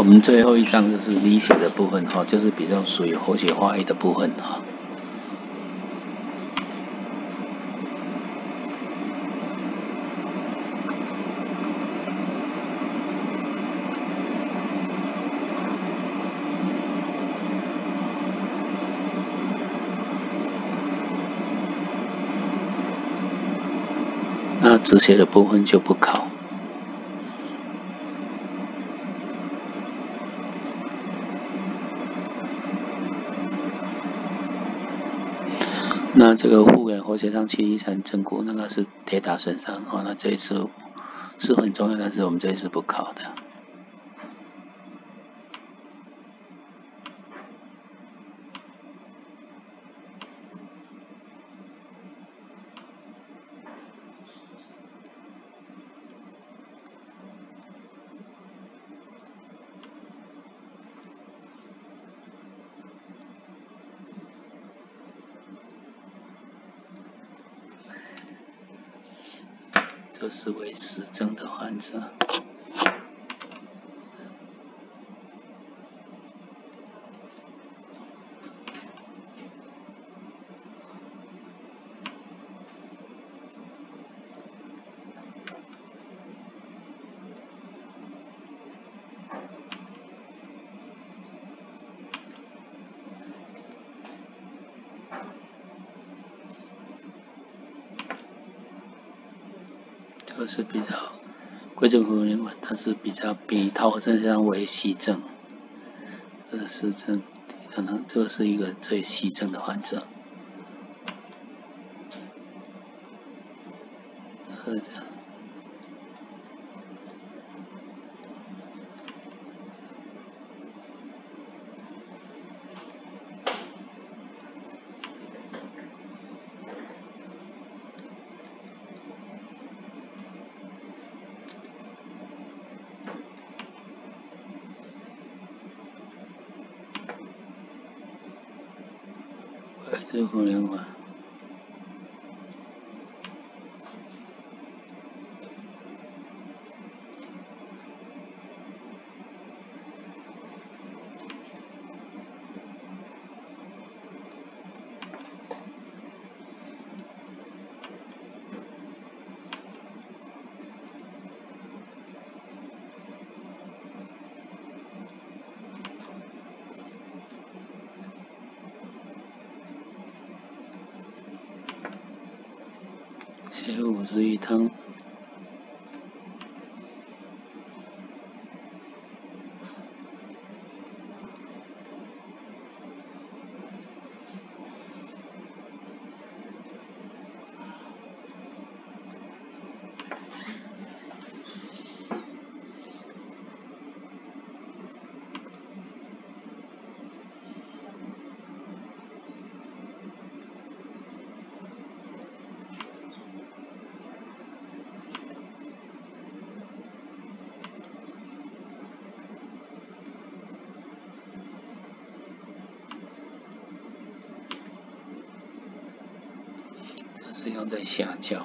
我们最后一章就是理血的部分哈，就是比较属于活血化瘀的部分哈。那止血的部分就不考。那这个复原活血上七一三正骨那个是铁打身上哦，那这一次是很重要，但是我们这一次不考的。这是为实症的患者。这个是比较归正符连环，它是比较比桃核症上为细症，这是实症，可能这个是一个最细症的患者。这样。归正符连环。血51汤。是用在下焦。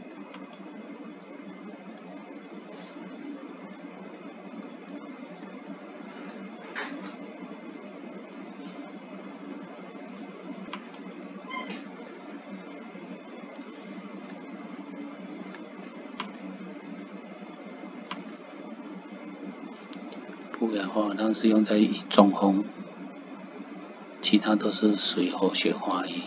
不然的话，那是用在中风，其他都是属于活血化瘀。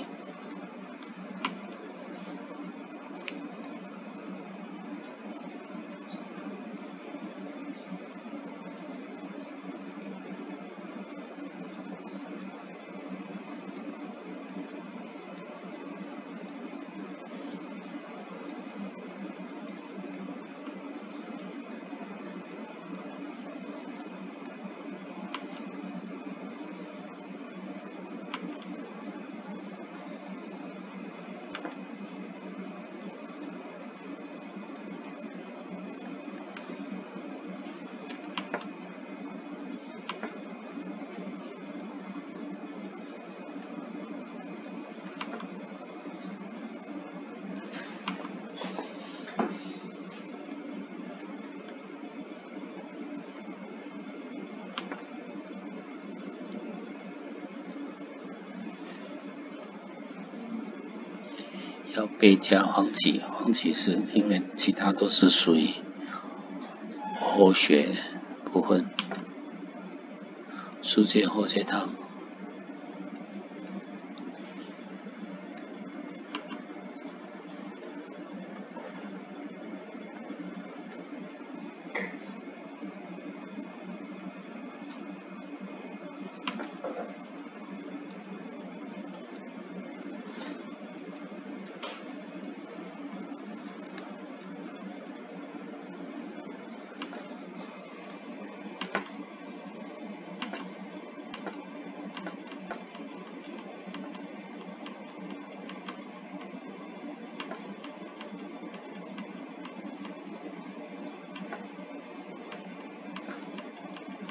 要倍加黄芪，黄芪是因为其他都是属于活血部分，疏解活血汤。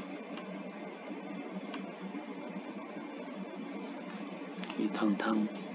鱼汤汤。